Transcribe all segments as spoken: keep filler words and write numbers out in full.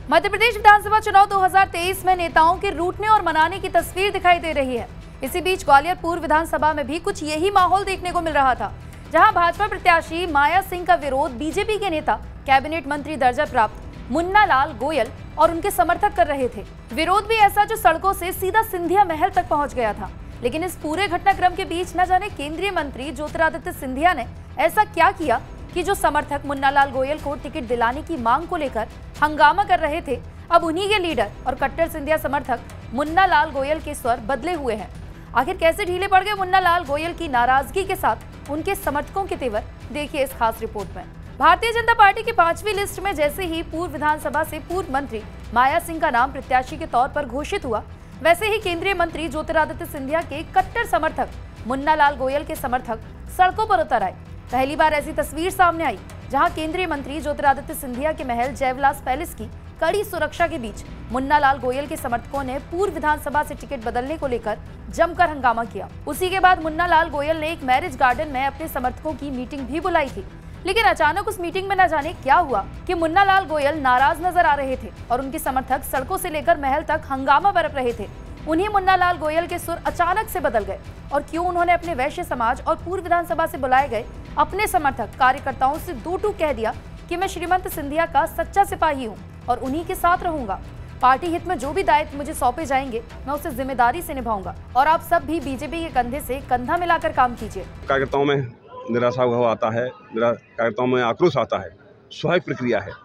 मध्य प्रदेश विधानसभा चुनाव दो हज़ार तेईस में नेताओं के रूठने और मनाने की तस्वीर दिखाई दे रही है। इसी बीच ग्वालियर पूर्व विधानसभा में भी कुछ यही माहौल देखने को मिल रहा था, जहां भाजपा प्रत्याशी माया सिंह का विरोध बीजेपी के नेता, कैबिनेट मंत्री दर्जा प्राप्त मुन्ना लाल गोयल और उनके समर्थक कर रहे थे। विरोध भी ऐसा जो सड़कों से सीधा सिंधिया महल तक पहुंच गया था। लेकिन इस पूरे घटनाक्रम के बीच न जाने केंद्रीय मंत्री ज्योतिरादित्य सिंधिया ने ऐसा क्या किया कि जो समर्थक मुन्ना लाल गोयल को टिकट दिलाने की मांग को लेकर हंगामा कर रहे थे, अब उन्हीं के लीडर और कट्टर सिंधिया समर्थक मुन्ना लाल गोयल के स्वर बदले हुए हैं। आखिर कैसे ढीले पड़ गए मुन्ना लाल गोयल की नाराजगी के साथ उनके समर्थकों के तेवर, देखिए इस खास रिपोर्ट में। भारतीय जनता पार्टी की पांचवी लिस्ट में जैसे ही पूर्व विधानसभा से पूर्व मंत्री माया सिंह का नाम प्रत्याशी के तौर पर घोषित हुआ, वैसे ही केंद्रीय मंत्री ज्योतिरादित्य सिंधिया के कट्टर समर्थक मुन्ना लाल गोयल के समर्थक सड़कों पर उतर आए। पहली बार ऐसी तस्वीर सामने आई जहां केंद्रीय मंत्री ज्योतिरादित्य सिंधिया के महल जयविलास पैलेस की कड़ी सुरक्षा के बीच मुन्ना लाल गोयल के समर्थकों ने पूर्व विधानसभा से टिकट बदलने को लेकर जमकर हंगामा किया। उसी के बाद मुन्ना लाल गोयल ने एक मैरिज गार्डन में अपने समर्थकों की मीटिंग भी बुलाई थी। लेकिन अचानक उस मीटिंग में न जाने क्या हुआ कि मुन्ना लाल गोयल नाराज नजर आ रहे थे और उनके समर्थक सड़कों से लेकर महल तक हंगामा बरप रहे थे। उन्हीं मुन्ना लाल गोयल के सुर अचानक से बदल गए और क्यों उन्होंने अपने वैश्य समाज और पूर्व विधानसभा से बुलाए गए अपने समर्थक कार्यकर्ताओं से दो टूक कह दिया कि मैं श्रीमंत सिंधिया का सच्चा सिपाही हूं और उन्हीं के साथ रहूंगा। पार्टी हित में जो भी दायित्व मुझे सौंपे जाएंगे, मैं उसे जिम्मेदारी से निभाऊंगा और आप सब भी बीजेपी के कंधे से कंधा मिलाकर काम कीजिए। कार्यकर्ताओं में निराशा भाव आता है, कार्यकर्ताओं में आक्रोश आता है, स्वाभाविक प्रक्रिया है।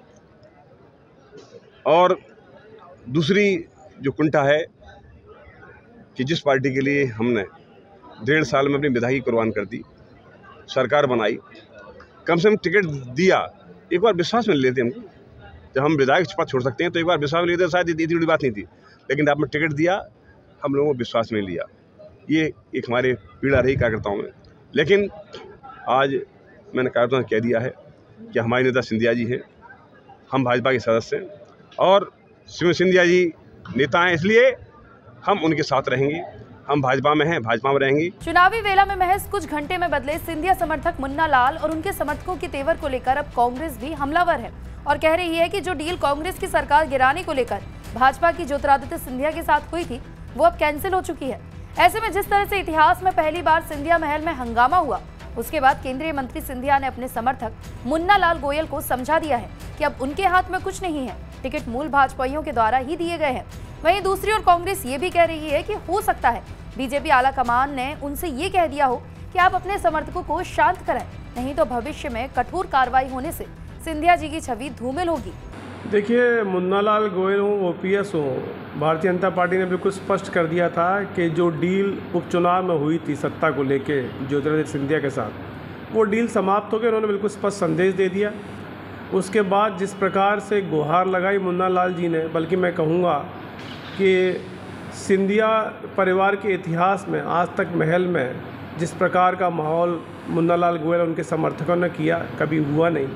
और दूसरी जो कुंठा है कि जिस पार्टी के लिए हमने डेढ़ साल में अपनी विधायकी कुर्बान कर दी, सरकार बनाई, कम से कम टिकट दिया, एक बार विश्वास में लेते हमको। जब हम विधायक पद छोड़ सकते हैं तो एक बार विश्वास में लेते, शायद इतनी बड़ी बात नहीं थी। लेकिन आपने टिकट दिया, हम लोगों को विश्वास में लिया। ये एक हमारे पीड़ा रही कार्यकर्ताओं में। लेकिन आज मैंने कार्यकर्ताओं ने कह दिया है कि हमारे नेता सिंधिया जी हैं, हम भाजपा के सदस्य हैं और श्रीमती सिंधिया जी नेता हैं, इसलिए हम उनके साथ रहेंगे। हम भाजपा में हैं, भाजपा में रहेंगे। चुनावी वेला में महज कुछ घंटे में बदले सिंधिया समर्थक मुन्ना लाल और उनके समर्थकों के तेवर को लेकर अब कांग्रेस भी हमलावर है और कह रही है कि जो डील कांग्रेस की सरकार गिराने को लेकर भाजपा की ज्योतिरादित्य सिंधिया के साथ हुई थी, वो अब कैंसिल हो चुकी है। ऐसे में जिस तरह से इतिहास में पहली बार सिंधिया महल में हंगामा हुआ, उसके बाद केंद्रीय मंत्री सिंधिया ने अपने समर्थक मुन्ना लाल गोयल को समझा दिया है कि अब उनके हाथ में कुछ नहीं है, टिकट मूल भाजपाइयों के द्वारा ही दिए गए हैं। वहीं दूसरी ओर कांग्रेस ये भी कह रही है कि हो सकता है बीजेपी आला कमान ने उनसे ये कह दिया हो कि आप अपने समर्थकों को शांत कराएं, नहीं तो भविष्य में कठोर कार्रवाई होने से सिंधिया जी की छवि धूमिल होगी। देखिए, मुन्ना लाल गोयल हो, ओपीएस हो, भारतीय जनता पार्टी ने बिल्कुल स्पष्ट कर दिया था कि जो डील उपचुनाव में हुई थी सत्ता को लेके ज्योतिरादित्य सिंधिया के साथ, वो डील समाप्त हो गई। उन्होंने बिल्कुल स्पष्ट संदेश दे दिया। उसके बाद जिस प्रकार से गुहार लगाई मुन्ना लाल जी ने, बल्कि मैं कहूँगा कि सिंधिया परिवार के इतिहास में आज तक महल में जिस प्रकार का माहौल मुन्ना लाल गोयल और उनके समर्थकों ने किया, कभी हुआ नहीं।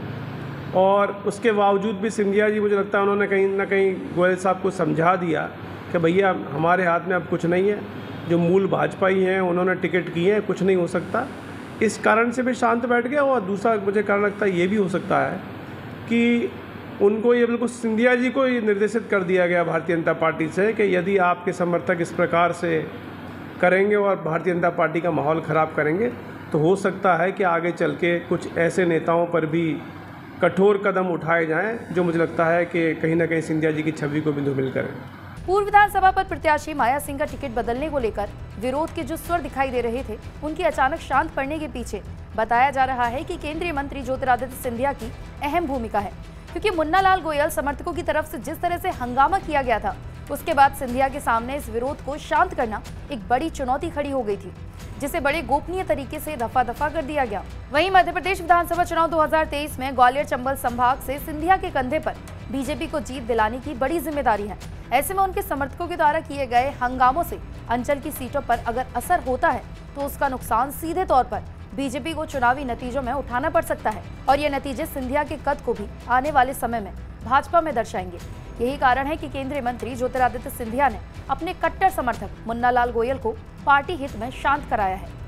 और उसके बावजूद भी सिंधिया जी, मुझे लगता है उन्होंने कहीं ना कहीं गोयल साहब को समझा दिया कि भैया हमारे हाथ में अब कुछ नहीं है, जो मूल भाजपाई हैं उन्होंने टिकट किए हैं, कुछ नहीं हो सकता। इस कारण से भी शांत बैठ गया। और दूसरा मुझे कारण लगता है ये भी हो सकता है कि उनको ये बिल्कुल सिंधिया जी को ये निर्देशित कर दिया गया भारतीय जनता पार्टी से कि यदि आपके समर्थक इस प्रकार से करेंगे और भारतीय जनता पार्टी का माहौल ख़राब करेंगे, तो हो सकता है कि आगे चल के कुछ ऐसे नेताओं पर भी कठोर कदम उठाए जाएं, जो मुझे लगता है कि कहीं ना कहीं सिंधिया जी की छवि को भी धूमिल करें। पूर्व विधानसभा पर प्रत्याशी माया सिंह का टिकट बदलने को लेकर विरोध के जो स्वर दिखाई दे रहे थे, उनकी अचानक शांत पड़ने के पीछे बताया जा रहा है कि केंद्रीय मंत्री ज्योतिरादित्य सिंधिया की अहम भूमिका है, क्योंकि मुन्ना लाल गोयल समर्थकों की तरफ से जिस तरह से हंगामा किया गया था, उसके बाद सिंधिया के सामने इस विरोध को शांत करना एक बड़ी चुनौती खड़ी हो गई थी, जिसे बड़े गोपनीय तरीके से दफा दफा कर दिया गया। वहीं मध्य प्रदेश विधानसभा चुनाव दो हज़ार तेईस में ग्वालियर चंबल संभाग से सिंधिया के कंधे पर बीजेपी को जीत दिलाने की बड़ी जिम्मेदारी है। ऐसे में उनके समर्थकों के द्वारा किए गए हंगामों से अंचल की सीटों पर अगर असर होता है, तो उसका नुकसान सीधे तौर पर बीजेपी को चुनावी नतीजों में उठाना पड़ सकता है और ये नतीजे सिंधिया के कद को भी आने वाले समय में भाजपा में दर्शाएंगे। यही कारण है कि केंद्रीय मंत्री ज्योतिरादित्य सिंधिया ने अपने कट्टर समर्थक मुन्ना लाल गोयल को पार्टी हित में शांत कराया है।